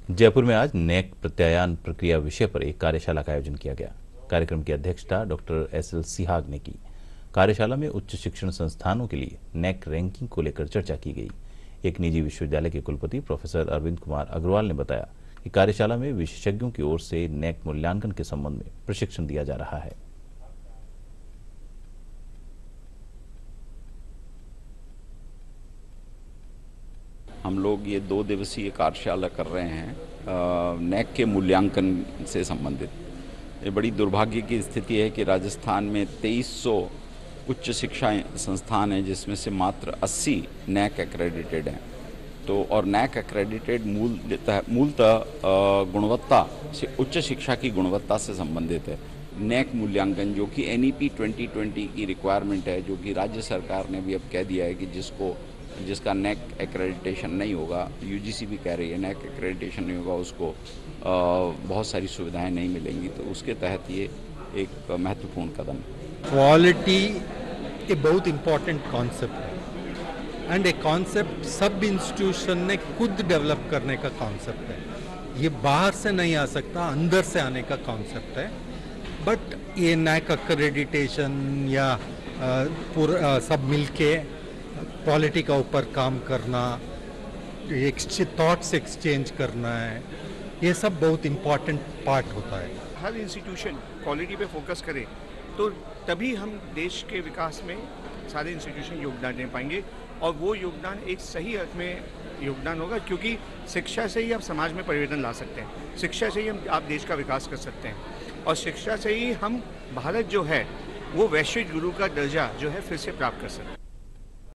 जयपुर में आज नैक प्रत्यायन प्रक्रिया विषय पर एक कार्यशाला का आयोजन किया गया। कार्यक्रम की अध्यक्षता डॉक्टर एस.एल. सिहाग ने की। कार्यशाला में उच्च शिक्षण संस्थानों के लिए नैक रैंकिंग को लेकर चर्चा की गई। एक निजी विश्वविद्यालय के कुलपति प्रोफेसर अरविंद कुमार अग्रवाल ने बताया कि कार्यशाला में विशेषज्ञों की ओर से नैक मूल्यांकन के संबंध में प्रशिक्षण दिया जा रहा है। हम लोग ये 2 दिवसीय कार्यशाला कर रहे हैं नैक के मूल्यांकन से संबंधित। ये बड़ी दुर्भाग्य की स्थिति है कि राजस्थान में 2300 उच्च शिक्षा संस्थान हैं, जिसमें से मात्र 80 नैक एक्रेडिटेड हैं। तो और नैक एक्रेडिटेड मूलतः गुणवत्ता से उच्च शिक्षा की गुणवत्ता से संबंधित है। नैक मूल्यांकन जो कि NEP 2020 की रिक्वायरमेंट है, जो कि राज्य सरकार ने भी अब कह दिया है कि जिसका नैक एक्रेडिटेशन नहीं होगा, UGC भी कह रही है नैक एक्रेडिटेशन नहीं होगा, उसको बहुत सारी सुविधाएं नहीं मिलेंगी। तो उसके तहत ये एक महत्वपूर्ण कदम है। क्वालिटी एक बहुत इम्पोर्टेंट कॉन्सेप्ट है एंड एक कॉन्सेप्ट सब इंस्टीट्यूशन ने खुद डेवलप करने का कॉन्सेप्ट है। ये बाहर से नहीं आ सकता, अंदर से आने का कॉन्सेप्ट है। बट ये नैक एक्रेडिटेशन या सब मिलके क्वालिटी का ऊपर काम करना, थॉट्स एक्सचेंज करना है, ये सब बहुत इम्पोर्टेंट पार्ट होता है। हर इंस्टीट्यूशन क्वालिटी पे फोकस करे तो तभी हम देश के विकास में सारे इंस्टीट्यूशन योगदान दे पाएंगे, और वो योगदान एक सही अर्थ में योगदान होगा, क्योंकि शिक्षा से ही आप समाज में परिवर्तन ला सकते हैं, शिक्षा से ही आप देश का विकास कर सकते हैं, और शिक्षा से ही हम भारत जो है वो वैश्विक गुरु का दर्जा जो है फिर से प्राप्त कर सकते हैं।